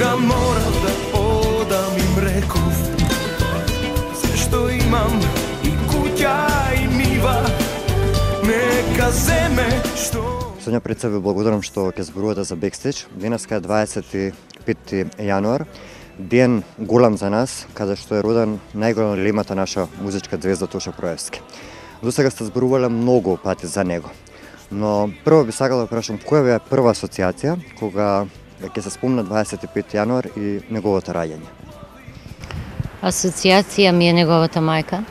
Кога морав да одам им реков се што имам и куќа и нива нека земе што. Сонја, пред се ви благодарам што ќе зборувате за Бекстејдж. Денеска е 25 јануар, ден голем за нас, каде што е роден најголемата наша музичка звезда Тоше Проевски. До сега сте зборувале многу пати за него, но прво би сакала да прашам која ви е прва асоциација кога ќе се спомна 25 јануар и неговото раѓање? Асоциација ми е неговата мајка,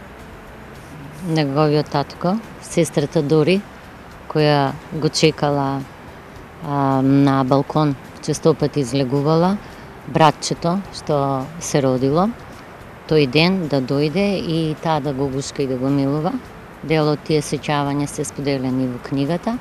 неговиот татко, сестрата Дори, која го чекала на балкон, честопати излегувала, братчето што се родило, тој ден да дојде и таа да го гушка и да го милува. Дел од тие сеќавања се споделени во книгата.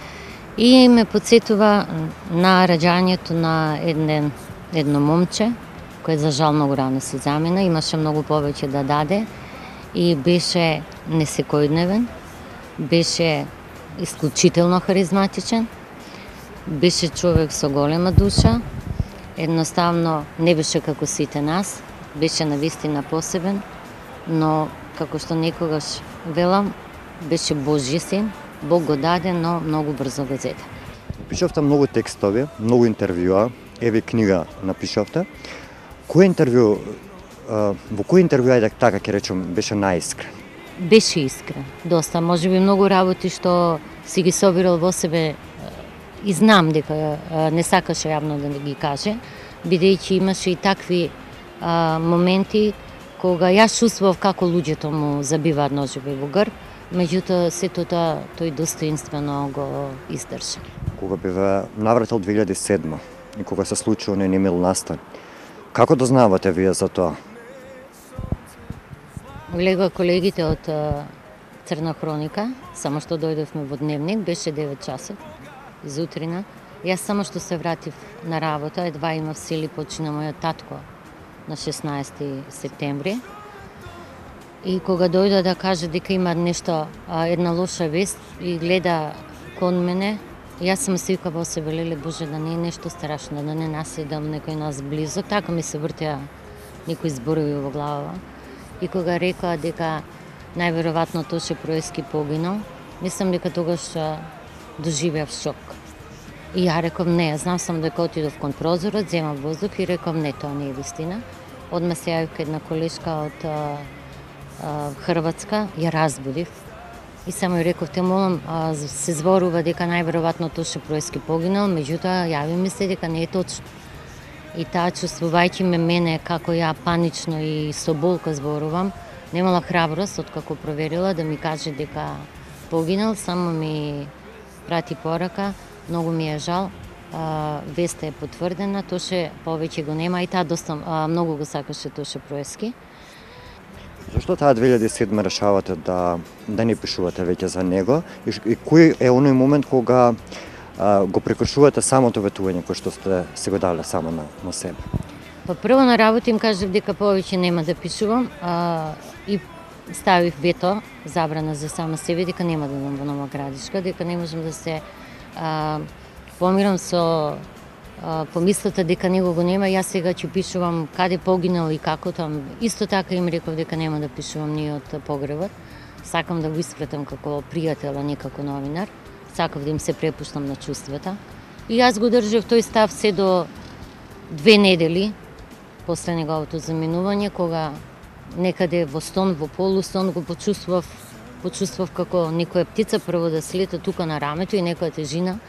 И ме подсетува на раѓањето на едно момче, кој за жал многу рано се замина, имаше многу повеќе да даде и беше несекојдневен, беше исклучително харизматичен, беше човек со голема душа, едноставно не беше како сите нас, беше навистина посебен, но како што некогаш велам, беше Божји син, Бог го даде, но многу брзо го зеде. Пишавте многу текстови, многу интервјуа, еве книга напишавте. Во кој интервју, ајде така ќе речем, беше најискрен? Беше искрен, доста, можеби многу работи што си ги собирал во себе и знам дека не сакаше јавно да ги каже, бидејќи имаше и такви моменти кога јас чувствував како луѓето му забиваат ножеви во грб, меѓутоа сето тоа тој достоинствено го издржа. Кога би ве навратил 2007 и кога се случи оној немил настан, како дознавате вие за тоа? Влегоа колегите од Црна хроника, само што дојдовме во дневник, беше 9 часот изутрина. Јас само што се вратив на работа, едва имав сили, почина мојот татко на 16 септември. И кога дојде да каже дека има нешто, една лоша вест и гледа кон мене, јас сам се вика во себе, леле Боже, да не е нешто страшно, да не наседам некој нас близок, така ми се вртеа некои зборови во глава. И кога рекоа дека најверојатно Тоше Проевски погинал, мислам дека тогаш доживеав шок. И ја реков не, знам само дека отидов кон прозорот, земав воздух и реков не, тоа не е вистина. Одма се јавив една колешка од Хрватска, ја разбудив и само ја реков, те молам, се зборува дека најверојатно Тоше Проевски погинал, меѓутоа јави ми се дека не е точно. И таа, чувствувајќи мене како ја панично и со болка зборувам, немала храброст откако проверила да ми каже дека погинал, само ми прати порака, многу ми е жал, веста е потврдена, Тоше повеќе го нема и таа доста многу го сакаше Тоше Проевски. Зашто таа 2007 решавате да не пишувате веќе за него и кој е оној момент кога го прекршувате самото ветување кој што сте се го дале само на себе? Па прво на работа им кажав дека повеќе нема да пишувам и ставив вето, забрана за сама себе, дека нема да идам во Нова Градишка, дека не можам да се помирам со помислата дека него го нема, јас сега ќе пишувам каде погинал и како там. Исто така им реков дека нема да пишувам ни од погребот. Сакам да го испратам како пријател, а не како новинар. Сакав да им се препуштам на чувствата. И јас го држав тој став се до 2 недели после неговото заминување, кога некаде во стон, во полустон го почувствував како некоја птица прво да слета тука на рамето и некоја тежина.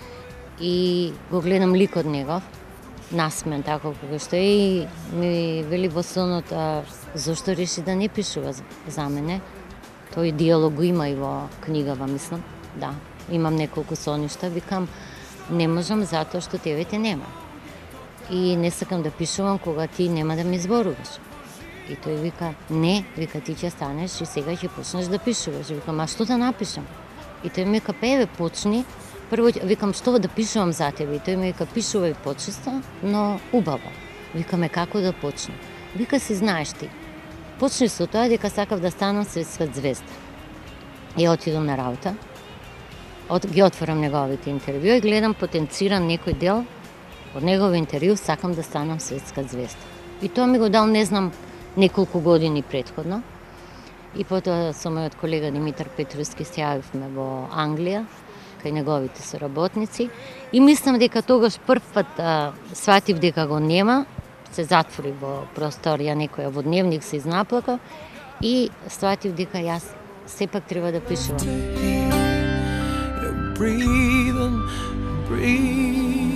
И го гледам ликот негов, насмен така кога што е и ми вели во сонот, зошто реши да не пишува за мене. Тој диалог го има и во книгава, мислам, да. Имам неколку соништа, викам, не можам затоа што тебе те нема. И не сакам да пишувам кога ти нема да ми зборуваш. И тој вика, не, вика, ти ќе станеш и сега ќе почнеш да пишуваш. Викам, а што да напишам? И тој ми вика, еве, почни. Прво, викам, што да пишувам за тебе? И тој ми вика, пишувај почесто, но убаво. Викаме, како да почнем? Вика, си знаеш ти. Почни со тоа дека сакав да станам светска звезда. И отидам на работа. Ги отворам неговите интервју и гледам потенциран некој дел од негов интервју сакам да станам светска звезда. И тоа ми го дал, не знам, неколку години претходно. И потоа со мојот колега Димитар Петровски се јавивме во Англија, кај неговите соработници. И мислам дека тогаш прв пат сватив дека го нема, се затвори во просторија некоја во дневник, се изнаплака и сватив дека јас сепак треба да пишувам. Breathe.